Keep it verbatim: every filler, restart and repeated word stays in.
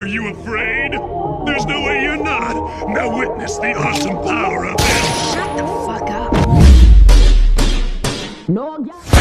Are you afraid? There's no way you're not. Now witness the awesome power of this. Shut the fuck up. No, yeah.